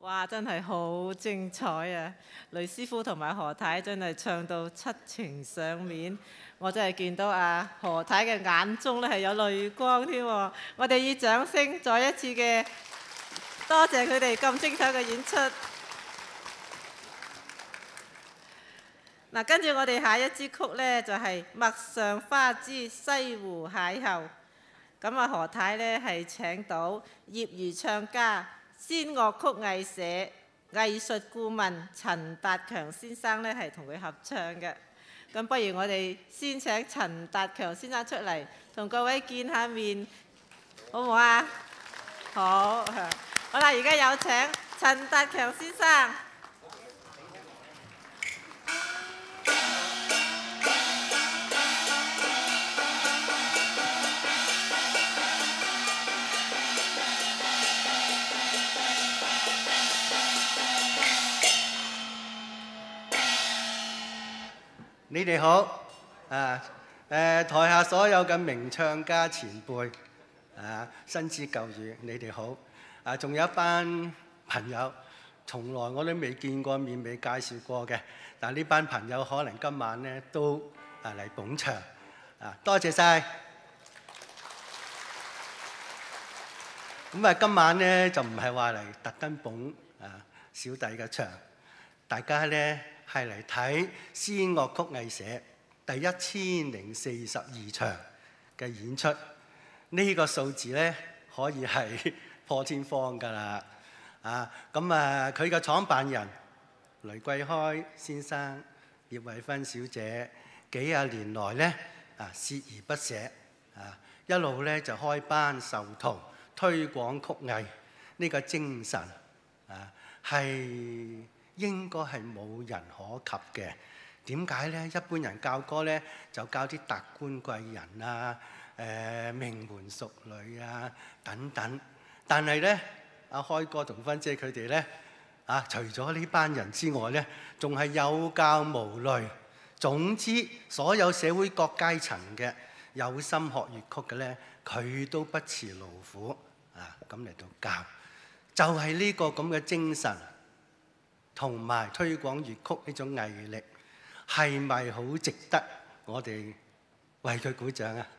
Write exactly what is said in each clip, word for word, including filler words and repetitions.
哇！真係好精彩啊！雷師傅同埋何太真係唱到七情上面，我真係見到啊何太嘅眼中咧係有淚光添喎！我哋以掌聲再一次嘅多謝佢哋咁精彩嘅演出。嗱，跟住我哋下一支曲呢，就係、是《陌上花之西湖邂逅》。咁啊何太呢係請到業餘唱家、先樂曲藝社藝術顧問陳達強先生呢係同佢合唱嘅。咁不如我哋先請陳達強先生出嚟同各位見下面，好唔好啊？好，好啦，而家有請陳達強先生。 你哋好，啊誒台下所有嘅名唱家前輩，啊新知舊雨，你哋好，啊仲有一班朋友，從來我都未見過面，未介紹過嘅，但係呢班朋友可能今晚咧都啊嚟捧場，啊多謝晒。咁啊今晚咧就唔係話嚟特登捧啊小弟嘅場，大家咧係嚟睇先樂曲藝社第一千零四十二場嘅演出，呢、這個數字咧可以係破天荒㗎啦！啊，咁啊，佢嘅創辦人雷桂開先生、葉慧芬小姐幾廿年來咧啊，鍥而不捨啊，一路咧就開班授徒，推廣曲藝呢個精神啊，係應該係冇人可及嘅。點解呢？一般人教歌呢，就教啲達官貴人啊、誒、呃、名門淑女啊等等。但係呢，阿開哥同芬姐佢哋呢，啊，除咗呢班人之外呢，仲係有教無類。總之，所有社會各階層嘅有心學粵曲嘅呢，佢都不辭勞苦啊，咁嚟到教。就係、是、呢個咁嘅精神，同埋推廣粵曲呢種毅力，係咪好值得我哋為佢鼓掌啊？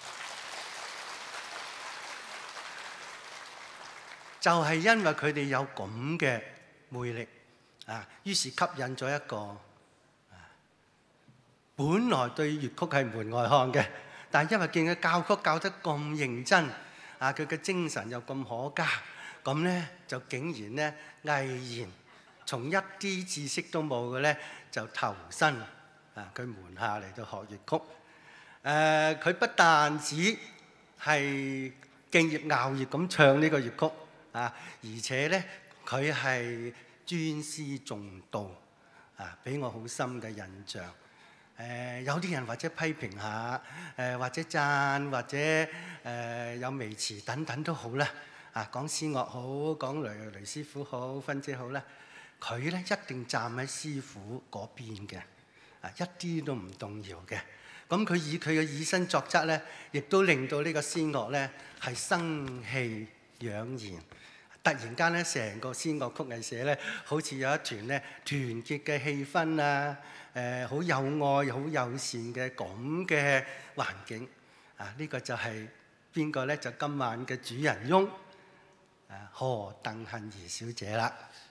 就係因為佢哋有咁嘅魅力啊，於是吸引咗一個啊，本來對粵曲係門外漢嘅，但係因為見佢教曲教得咁認真啊，佢嘅精神又咁可嘉，咁咧就竟然咧毅然從一啲知識都冇嘅咧，就投身啊佢門下嚟到學粵曲。誒、呃，佢不但止係敬業熬業咁唱呢個粵曲啊，而且咧佢係尊師重道啊，俾我好深嘅印象。誒、呃，有啲人或者批評下，誒、呃、或者讚，或者誒、呃、有微詞等等都好啦。啊，講師樂好，講雷雷師傅好，芬姐好啦。佢咧一定站喺師傅嗰邊嘅，啊一啲都唔動搖嘅。咁佢以佢嘅以身作則咧，亦都令到呢個先樂咧係生氣盎然。突然間咧，成個先樂曲藝社咧，好似有一團咧團結嘅氣氛啊，誒好有愛、好友善嘅咁嘅環境。啊，呢個就係邊個咧？就今晚嘅主人翁，誒何鄧杏兒小姐啦。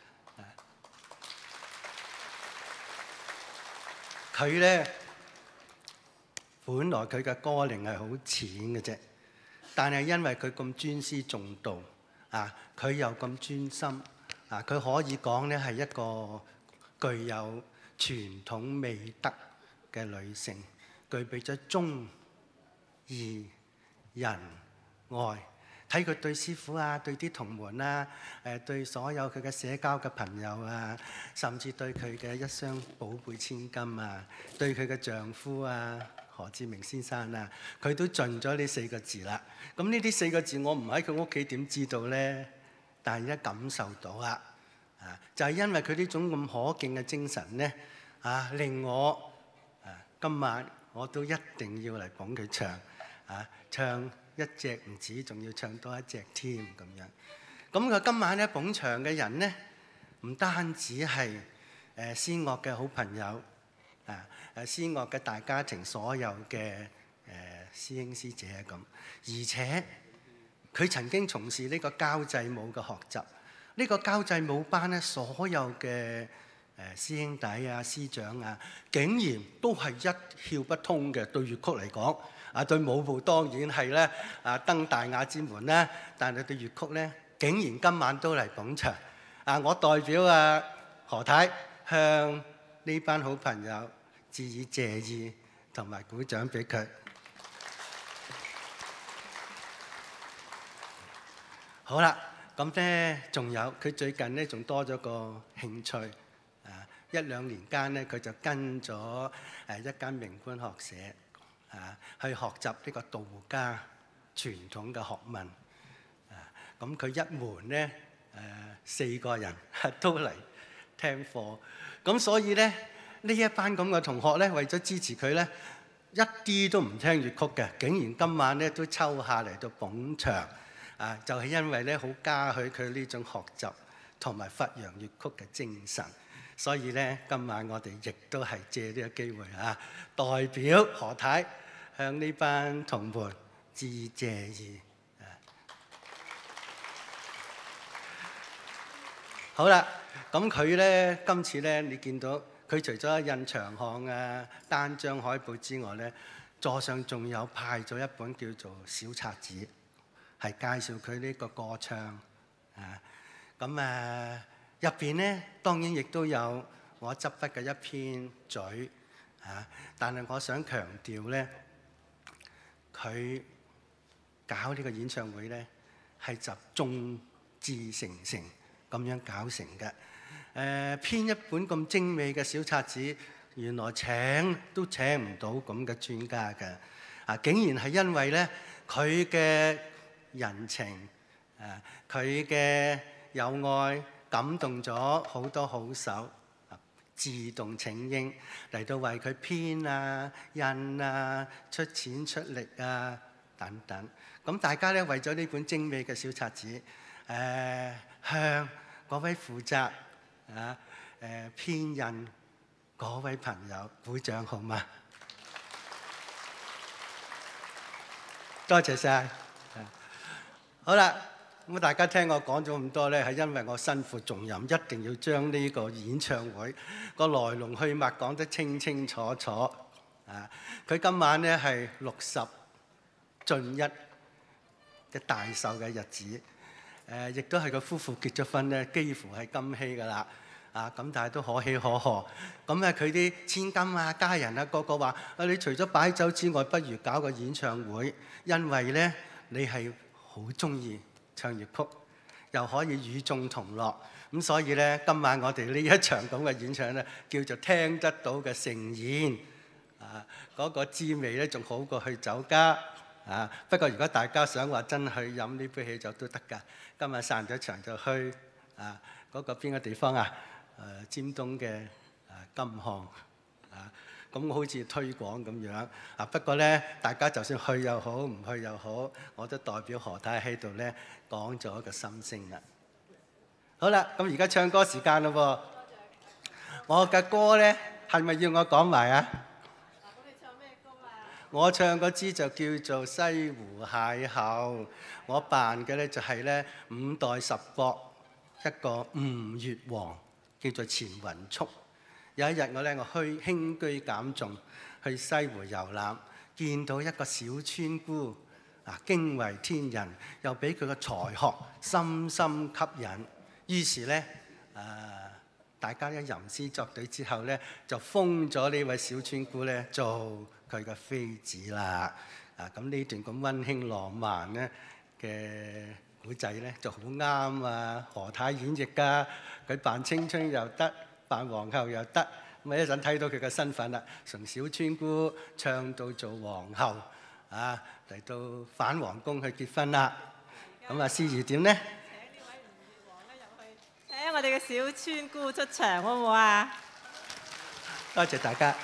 佢咧，本來佢嘅歌齡係好淺嘅啫，但係因為佢咁尊師重道啊，佢又咁專心啊，佢可以講咧係一個具有傳統美德嘅女性，具備咗忠義仁愛。睇佢對師傅啊，對啲同門啊，誒對所有佢嘅社交嘅朋友啊，甚至對佢嘅一雙寶貝千金啊，對佢嘅丈夫啊何志明先生啊，佢都盡咗呢四個字啦。咁呢啲四個字我唔喺佢屋企點知道呢？但係而家感受到啊，啊就係因為佢呢種咁可敬嘅精神呢，啊令我啊今晚我都一定要嚟捧佢場啊唱。一隻唔止，仲要唱多一隻添咁樣。咁佢今晚咧捧場嘅人咧， 唔單止係誒詩樂嘅好朋友啊，誒詩樂嘅大家庭所有嘅誒師兄師姐咁，而且佢曾經從事呢個交際舞嘅學習。呢個交際舞班咧，所有嘅誒師兄弟啊、師長啊，竟然都係一竅不通嘅。對粵曲嚟講，啊對舞步當然係咧啊登大雅之門啦，但係對粵曲咧，竟然今晚都嚟捧場。啊，我代表啊何太向呢班好朋友致以謝意，同埋鼓掌俾佢。好啦。咁咧，仲有佢最近咧，仲多咗個興趣啊！一兩年間咧，佢就跟咗誒一間名官學社啊，去學習呢個道家傳統嘅學問啊。咁佢一門咧誒四個人都嚟聽課，咁所以咧呢一班咁嘅同學咧，為咗支持佢咧，一啲都唔聽粵曲嘅，竟然今晚咧都抽下嚟到捧場。啊，就係因為咧好嘉許佢呢種學習同埋發揚粵曲嘅精神，所以咧今晚我哋亦都係借呢個機會啊，代表何太向呢班同門致謝意。啊，好啦，咁佢咧今次咧，你見到佢除咗印長項啊、單張海報之外咧，座上仲有派咗一本叫做小冊子。係介紹佢呢個歌唱啊，咁誒入邊咧當然亦都有我執筆嘅一篇嘴啊，但係我想強調咧，佢搞呢個演唱會咧係集眾志成城咁樣搞成嘅。誒、呃、編一本咁精美嘅小冊子，原來請都請唔到咁嘅專家嘅啊，竟然係因為咧佢嘅人情誒，佢嘅友愛感動咗好多好手，自動請纓嚟到為佢編啊、印啊、出錢出力啊等等。咁大家咧為咗呢本精美嘅小冊子，誒、呃、向嗰位負責啊誒編印嗰位朋友鼓掌好嗎？多謝晒。好啦，咁大家聽我講咗咁多咧，係因為我身負重任，一定要將呢個演唱會個來龍去脈講得清清楚楚。啊，佢今晚咧係六十進一嘅大壽嘅日子，誒、呃，亦都係個夫婦結咗婚咧，幾乎係金禧噶啦。啊，咁但係都可喜可賀。咁咧，佢啲千金啊、家人啊，個個話：啊，你除咗擺酒之外，不如搞個演唱會，因為咧你係好中意唱粵曲，又可以與眾同樂，咁所以咧，今晚我哋呢一場咁嘅演唱咧，叫做聽得到嘅盛宴，啊，嗰個滋味咧仲好過去酒家，啊，不過如果大家想話真去飲呢杯喜酒都得㗎，今日散咗場就去啊嗰個邊個地方啊？誒尖東嘅啊金項啊。咁好似推廣咁樣啊！不過咧，大家就算去又好，唔去又好，我都代表何太喺度咧講咗個心聲啦。好啦，咁而家唱歌時間咯喎。我嘅歌咧係咪要我講埋啊？嗱，咁你唱咩歌啊？我唱嗰支就叫做《西湖邂逅》，我扮嘅咧就係咧五代十國一個吳越王，叫做錢雲速。有一日我咧，我去輕居簡頌去西湖遊覽，見到一個小村姑啊，驚為天人，又俾佢個才學深深吸引。於是咧，啊，大家一吟詩作對之後咧，就封咗呢位小村姑咧做佢嘅妃子啦。啊，咁呢段咁溫馨浪漫咧嘅古仔咧，就好啱啊何太演繹㗎。佢扮青春又得，扮皇后又得，咁啊一陣睇到佢嘅身份啦，從小村姑唱到做皇后，啊嚟到返皇宮去結婚啦。咁啊，司儀點呢？請呢位吳越王咧入去，請我哋嘅小村姑出場好唔好啊？多謝大家。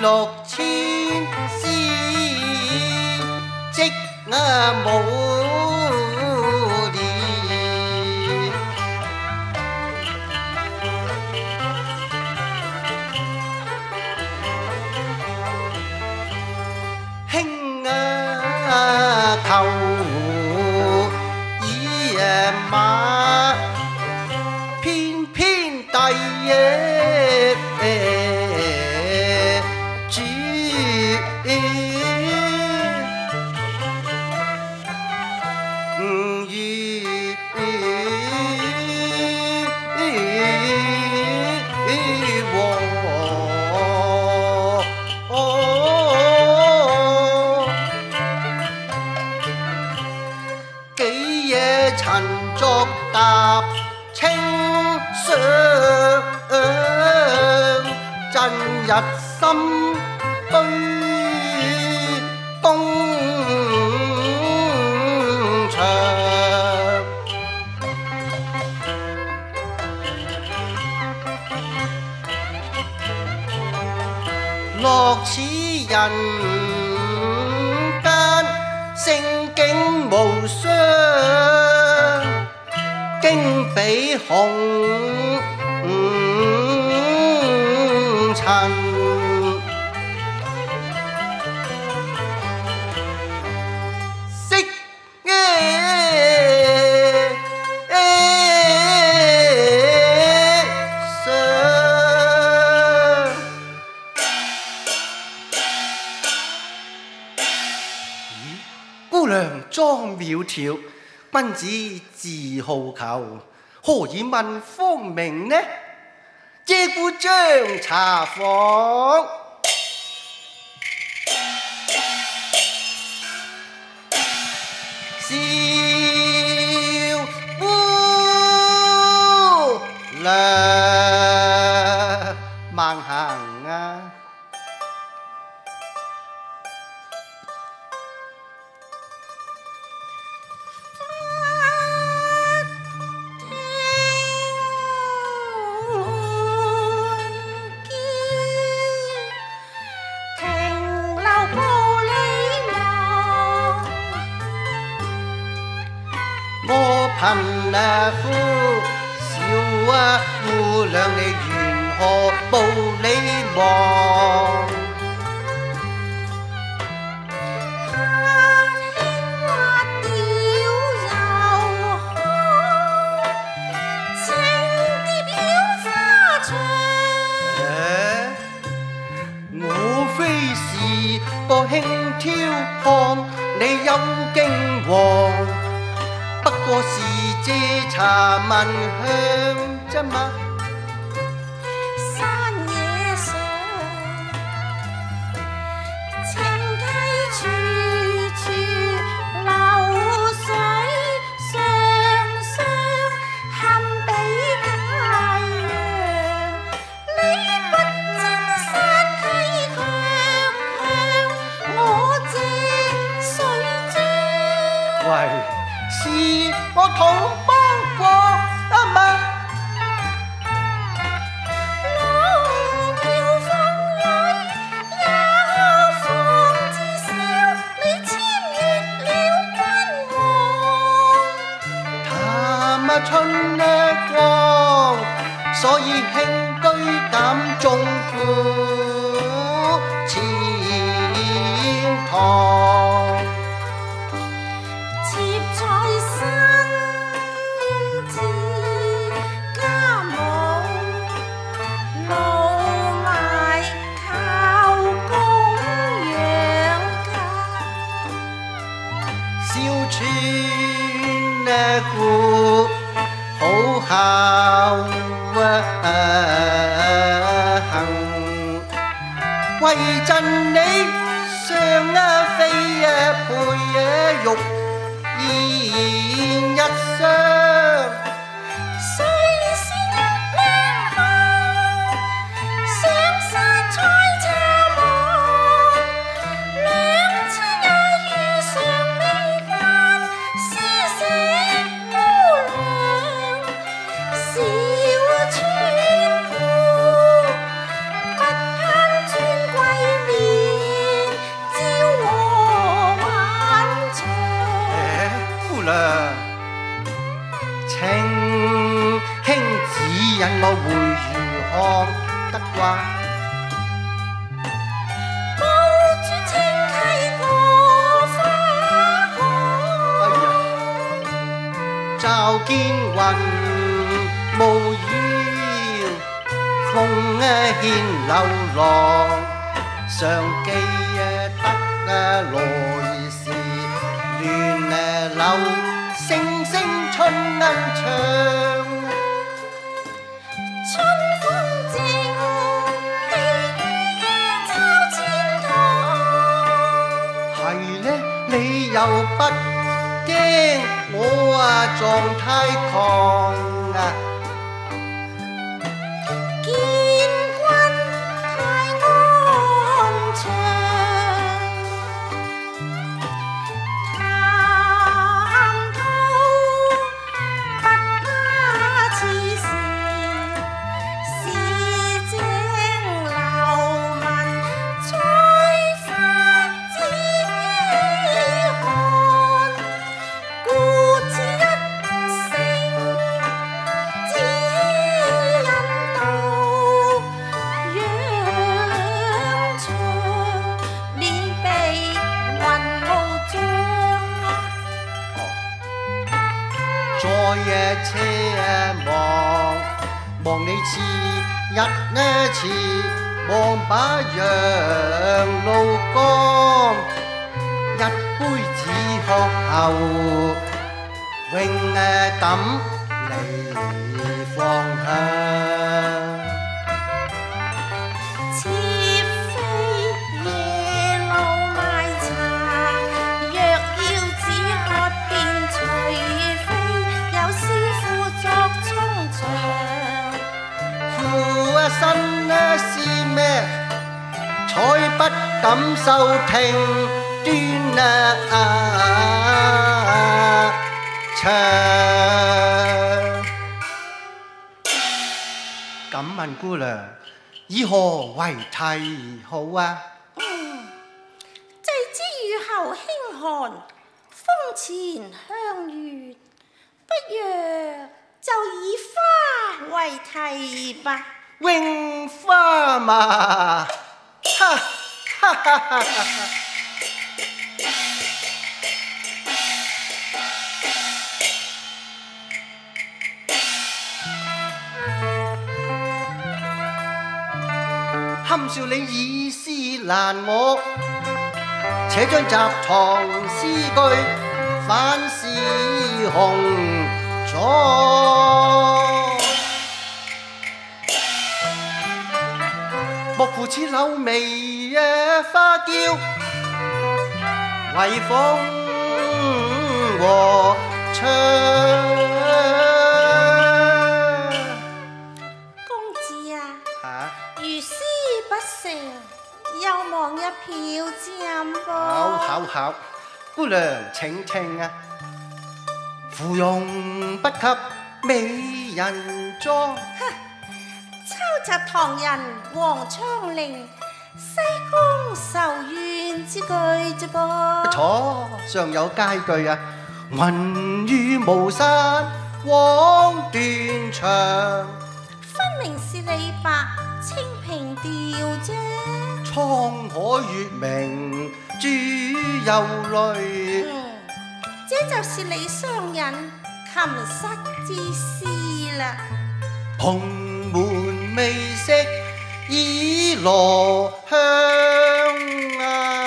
六千絲，即啊無年。輕啊求以馬，偏偏第一主幾夜陳作踏青霜，震日心堆東牆。樂此人間，聖境無雙，經比紅塵。色姑娘裝苗條，君子自好逑，何以問芳名呢？借故將茶房。小姑娘慢行啊！貧啊夫小啊姑娘，你緣何無理忙？我非是個輕佻漢，你有驚惶。不過是借茶聞香啫嘛。 山野上，情溪處處流水，雙雙堪比佳釀。你不真山溪強強，我這水珠。 喂，是我同幫過啊嘛。 龍橋鳳女也可放至少，你簽越了君王。 談啊春啊光，所以輕居減重負前堂。故好孝行，為贈你雙啊飛啊配啊玉燕一雙。 誰是一兩行，上山採茶忙，兩次也遇上你間，施捨姑娘小村婦，不攀尊貴。 引我回如看得慣。 抱住清溪過花海， 哎呀，驟見雲霧繞，風牽流浪，常記得來時亂流聲聲春鶯唱。 春風正，氣宇秋千堂。 係呢，你又不驚我啊狀態狂啊？ 見君太安詳，談吐不假似是，是井流文采花之寒，故此一聲只引導揚長，面被雲霧障。 再夜車望望你似日呢似望把陽露光，一杯只喝後永感離芳香。 似飛夜路賣茶，若要只喝便隨飛，有師傅作沖場。 負身呢是咩？才不敢收聽端啊唱。敢問姑娘，以何為題好啊？ 祭之雨後輕寒，風前香月，不若就以花為題吧。 櫻花嘛，哈哈哈哈哈！堪笑你以詩難我，且將集藏詩句反是紅妝。莫負似柳眉花嬌，為風和唱。 公子啊， 嚇！ 如詩不成，又望一票暫噃。 好好好，姑娘請聽啊！芙蓉不及美人妝。 秋澤唐人黃昌齡，西宮愁怨之句啫噃。 錯，尚有佳句啊！雲雨巫山枉斷腸。 分明是李白清平調啫。 滄海月明珠有淚。 嗯，這就是你雙人琴瑟之詩啦。 蓬門未識已羅香啊！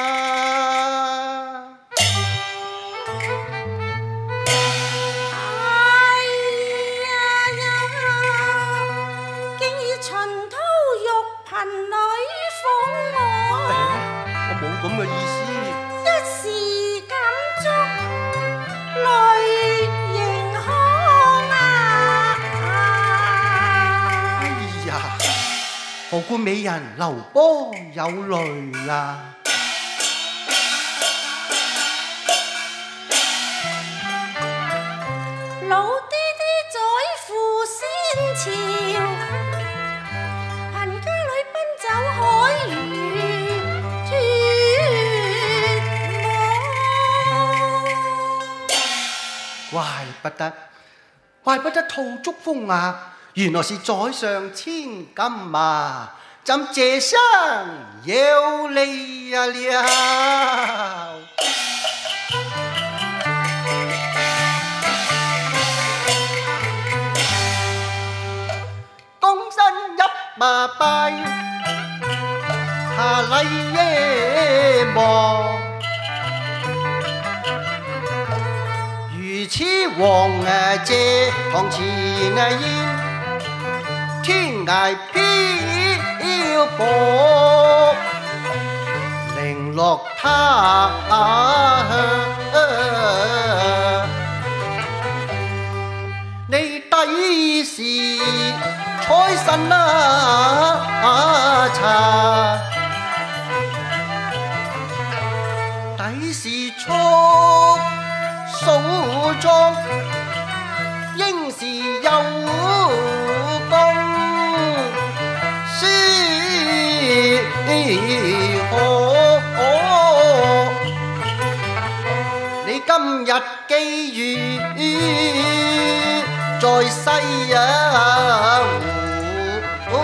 哎呀呀，竟以秦濤玉貧女諷我， 我冇咁嘅意思。 一時感觸淚盈眶啊！ 哎呀，何故美人流波有淚啊？ 老爹爹在赴先朝，貧家女奔走海魚脫網。 怪不得，怪不得吐足風雅， 原來是宰相千金啊！怎這生有你啊了？躬身一拜拜，下禮耶望。如此王誒謝堂前誒煙，天涯飄泊，零落他鄉。你抵是財神啊茶，抵是速數裝，應是有功，是可。你今日機遇在西啊湖，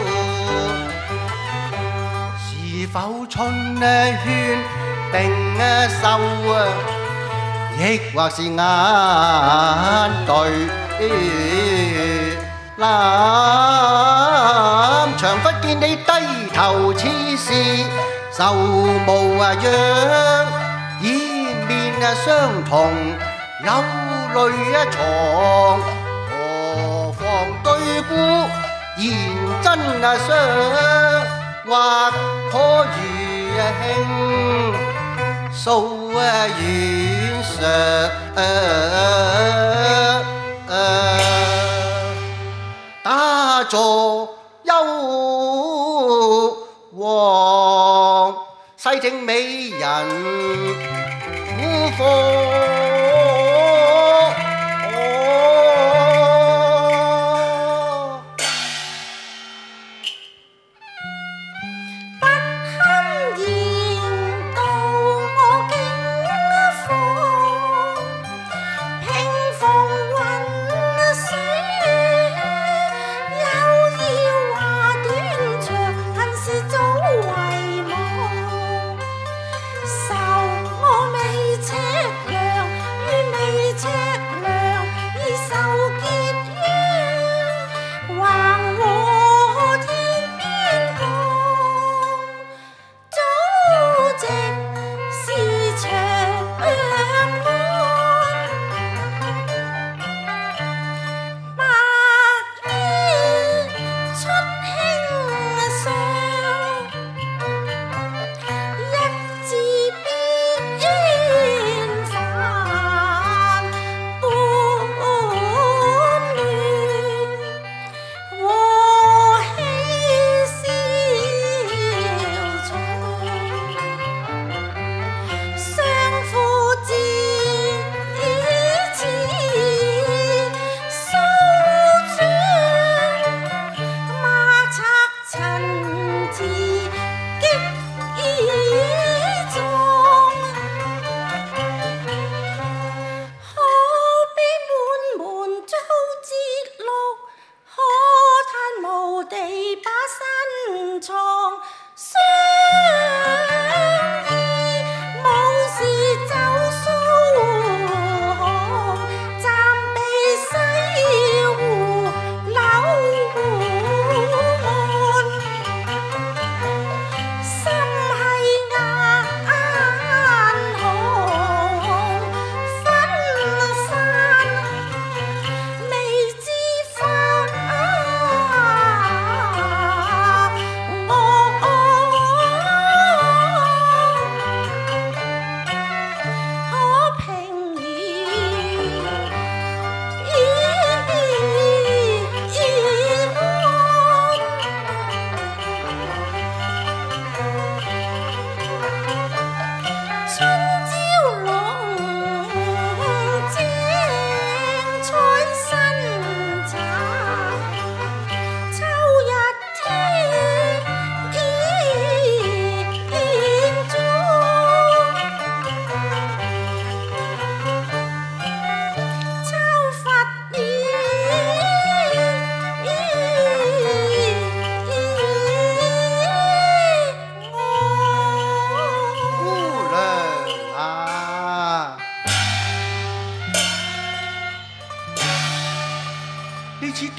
是否春勸定秀啊？亦或是眼對南牆忽見你低頭似是愁無恙，以面相同有淚藏，何妨對顧言真相，或可如兄訴遠上，打坐幽王，細聽美人苦況。 受我未尺量。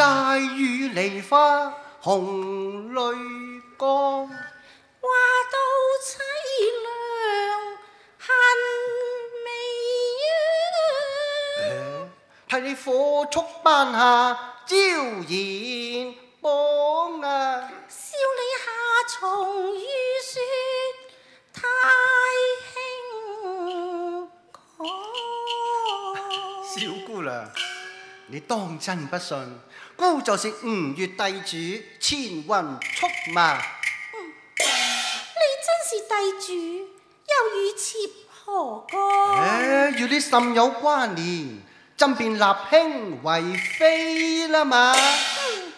大雨梨花紅淚光。 話到凄涼恨未係你火速頒下招賢榜啊！ 笑你夏蟲雨雪太輕講。 小姑娘，你當真不信？姑就是吳越帝主千雲速嘛。 你真是帝主，又與妾何干？ 誒，與你甚有關聯，朕便立卿為妃啦嘛。 嗯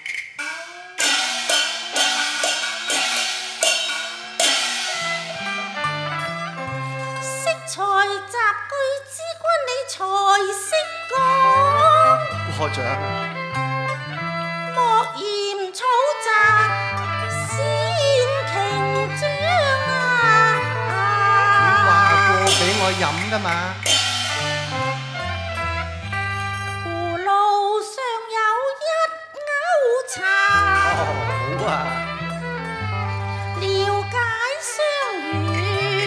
識才集句之君，你才識講。 過獎。 莫嫌草雜先瓊漿啊！ 話過俾我飲噶嘛。 葫蘆上有一鈎茶。 哦，好啊。 了解相遇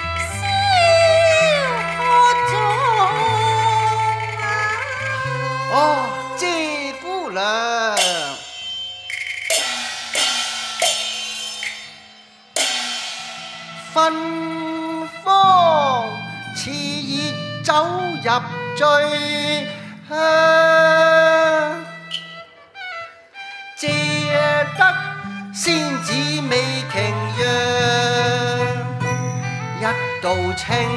消渴中啊！ 哦，謝姑娘。芬芳似熱酒入醉香，借得仙子美瓊樣，一道清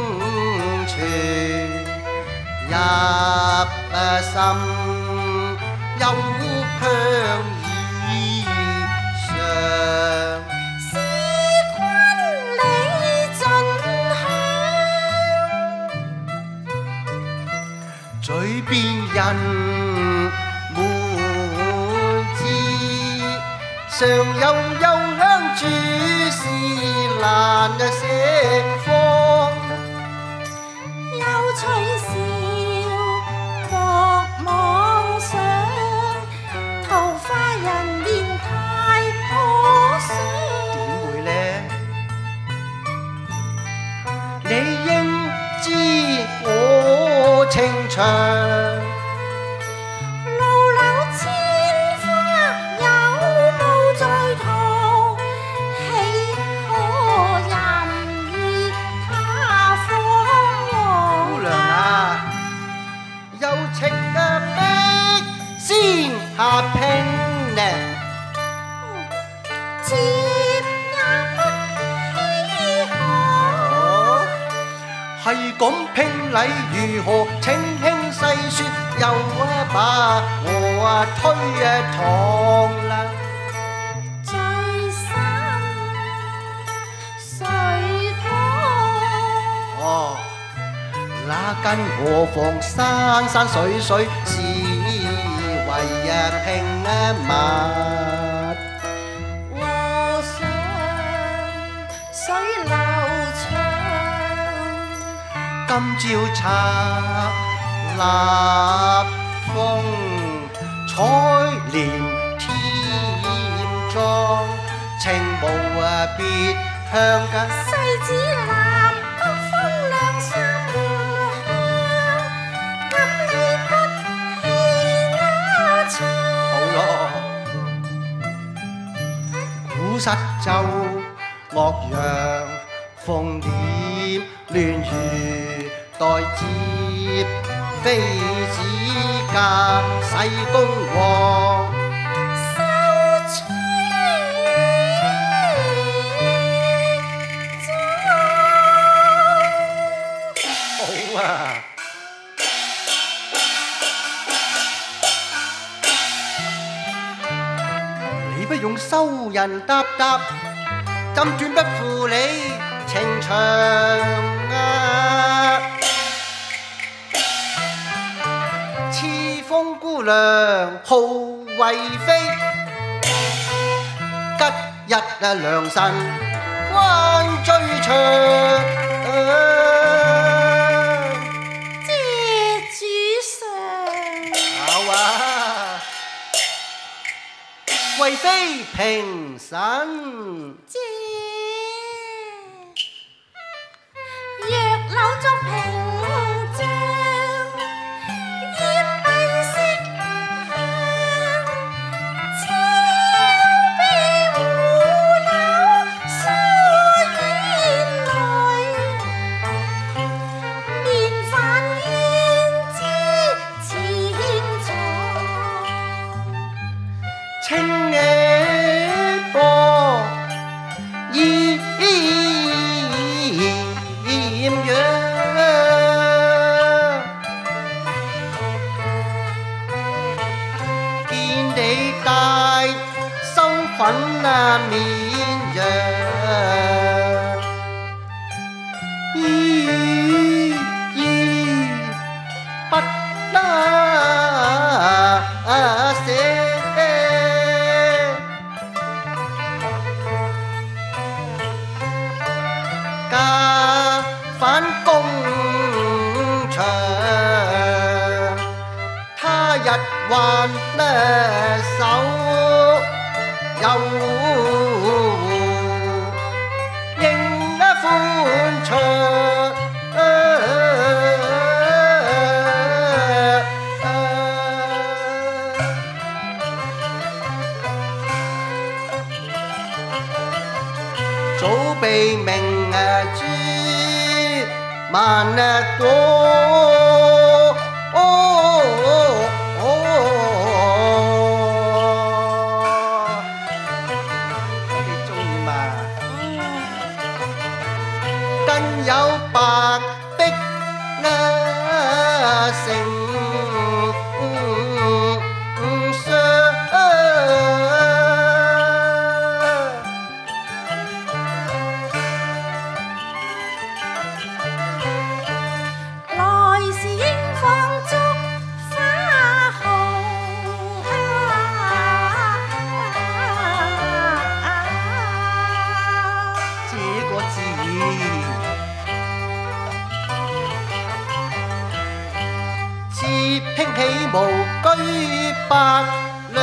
泉入心，幽香以上。嘴邊人滿枝，上有幽香注是難釋放。 有趣笑莫妄想，桃花人面太可想。 點會呢？你應知我情長。 路柳千花有無在途，豈可任意他方。 姑娘啊，有情啊逼先下拼呢。 妾也不稀罕。 係咁拼禮如何？請輕細説，又啊把我啊推啊堂啦。 醉生誰講？ 哦，那更何況山山水水是為啊拼啊物。 湖上水流長。 今朝插立風，彩蓮添妝，情無啊別向㗎。 西子南北風涼心香，咁你不棄那場？ 好咯，古實就岳陽鳳臉亂如待接，妃子嫁世公王。 秀吹好啊！你不用收人答答，朕斷不負你情長啊！賜封姑娘號為妃，吉日啊良辰關最長。 謝主上。 好啊！ 非平神。 姐，若扭作屏障，煙蔽色香，超被胡柳疏煙來，面泛胭脂似彩。 青野波豔陽，見你帶收粉啊綿羊，依依不得捨。家返工場，他日還手又應歡暢，早被明珠萬朵，你中意嘛？更有白璧啊成雙。 來時應放燭花紅這個字似拼起無居百兩，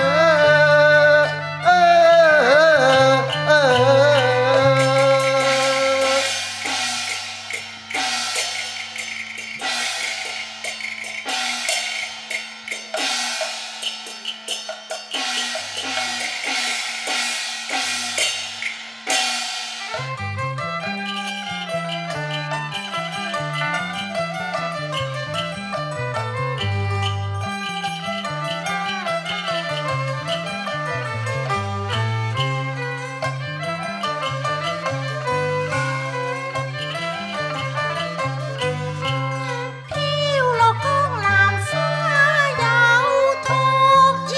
飄落江南花有吐煙。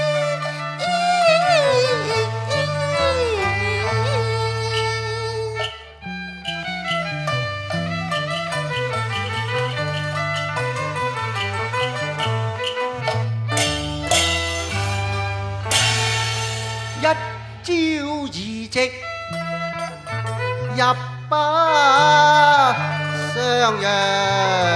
一朝二夕入巴襄陽。